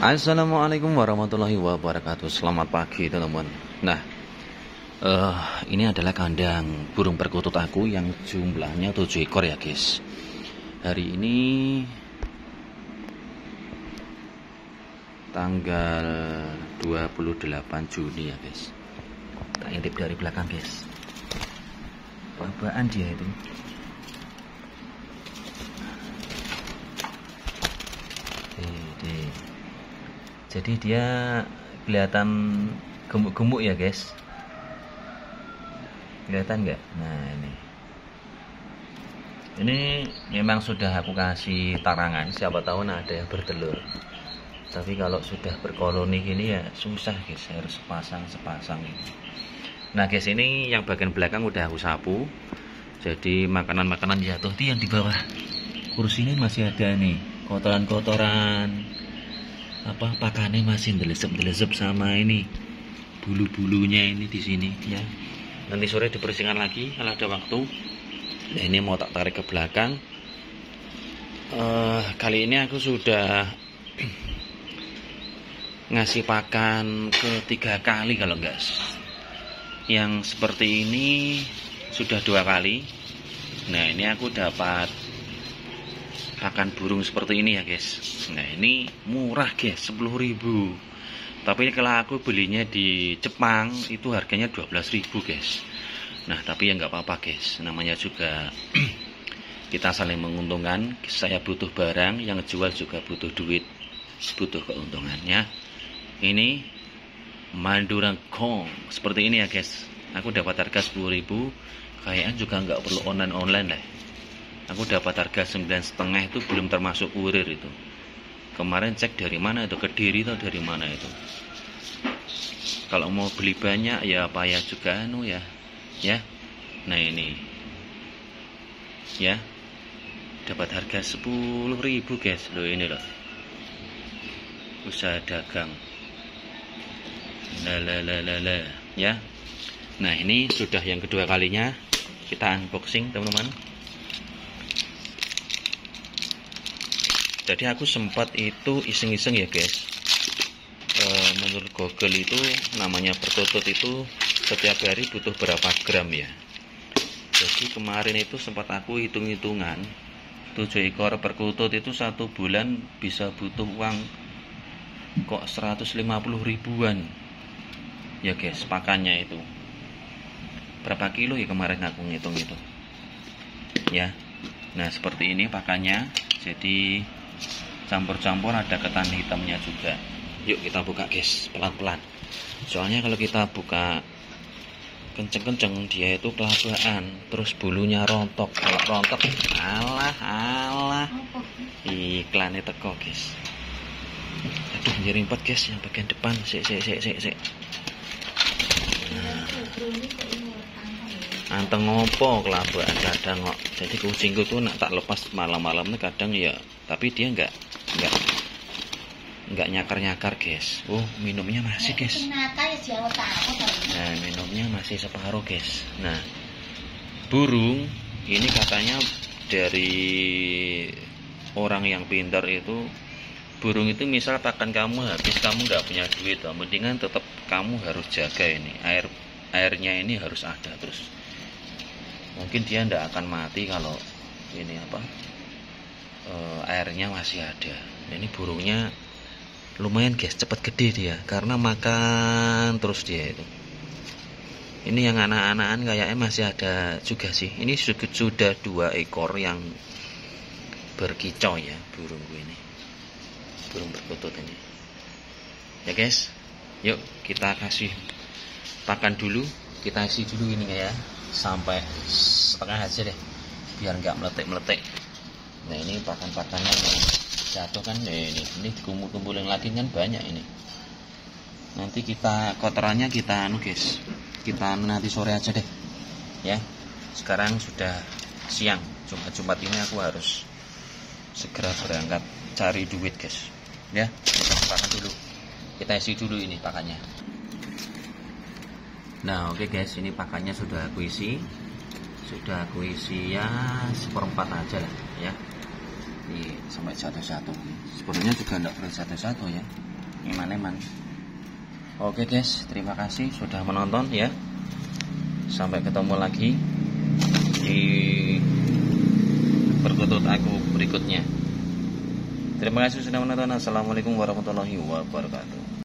Assalamualaikum warahmatullahi wabarakatuh. Selamat pagi teman-teman. Nah, ini adalah kandang burung perkutut aku yang jumlahnya 7 ekor ya guys. Hari ini tanggal 28 Juni ya guys. Tak intip dari belakang guys. Apaan dia itu? Jadi dia kelihatan gemuk-gemuk ya guys. Kelihatan nggak? Nah ini memang sudah aku kasih tarangan, siapa tahu ada yang bertelur. Tapi kalau sudah berkoloni gini ya susah guys, harus sepasang ini. Nah guys, ini yang bagian belakang udah aku sapu. Jadi makanan-makanan jatuh yang di bawah kursi ini masih ada nih, kotoran-kotoran pakannya masih ndelesep sama ini bulu-bulunya ini di sini ya. Nanti sore dibersihkan lagi kalau ada waktu. Nah ini mau tak tarik ke belakang. Kali ini aku sudah ngasih pakan ke 3 kali kalau enggak. Yang seperti ini sudah 2 kali. Nah ini aku dapat pakan burung seperti ini ya guys. Nah ini murah guys, 10.000. Tapi kalau aku belinya di Jepang itu harganya 12.000 guys. Nah tapi ya nggak apa-apa guys, namanya juga kita saling menguntungkan. Saya butuh barang, yang jual juga butuh duit, butuh keuntungannya. Ini Madura Kong seperti ini ya guys. Aku dapat harga 10.000. Kayaknya juga nggak perlu online lah. Aku dapat harga 9,5 itu belum termasuk kurir itu. Kemarin cek dari mana itu, Kediri atau dari mana itu. Kalau mau beli banyak ya payah juga ya. Nah ini ya dapat harga 10.000 guys. Loh ini loh, usaha dagang. Ya. Nah ini sudah yang kedua kalinya kita unboxing teman-teman. Jadi aku sempat itu iseng-iseng ya guys. Menurut Google itu namanya perkutut itu setiap hari butuh berapa gram ya. Jadi kemarin itu sempat aku hitung-hitungan 7 ekor perkutut itu 1 bulan bisa butuh uang kok 150 ribuan ya guys pakannya itu. Berapa kilo ya kemarin aku ngitung itu ya. Nah seperti ini pakannya. Jadi campur-campur, ada ketan hitamnya juga. Yuk kita buka guys, pelan-pelan. Soalnya kalau kita buka kenceng-kenceng dia itu kelabakan, terus bulunya rontok. Kalau rontok alah iklannya teko guys. Aduh nyerimpet guys yang bagian depan. Sik. Nah. Anteng ngopo kelabakan kadang kok. Jadi kucingku tuh nak tak lepas malam-malam kadang ya, tapi dia enggak nyakar guys. Oh minumnya masih guys. Nah minumnya masih separuh guys. Nah burung ini katanya dari orang yang pintar itu, burung itu misal pakan kamu habis, kamu nggak punya duit, mendingan tetap kamu harus jaga ini airnya ini harus ada terus. Mungkin dia ndak akan mati kalau ini airnya masih ada. Nah, ini burungnya lumayan guys, cepat gede dia karena makan terus dia itu. Ini yang anak-anakan kayaknya masih ada juga sih. Ini sudah 2 ekor yang berkicau ya burungku ini, burung perkutut ini ya guys. Yuk kita kasih pakan dulu, kita isi dulu ini ya sampai setengah aja deh biar nggak meletek. Nah ini pakan-pakannya yang jatuh kan ini dikumpul-kumpulin lagi kan banyak ini. Nanti kita kotorannya kita guys, kita nanti sore aja deh ya. Sekarang sudah siang, Jumat ini aku harus segera berangkat cari duit guys ya. Kita pakan dulu, kita isi dulu ini pakannya. Nah oke guys, ini pakannya sudah aku isi ya 1/4 aja lah ya. Ini sampai satu-satu. Sebenarnya juga enggak perlu satu-satu ya. eman-eman. Oke guys, terima kasih sudah menonton ya. Sampai ketemu lagi di Perkutut aku berikutnya. Terima kasih sudah menonton. Assalamualaikum warahmatullahi wabarakatuh.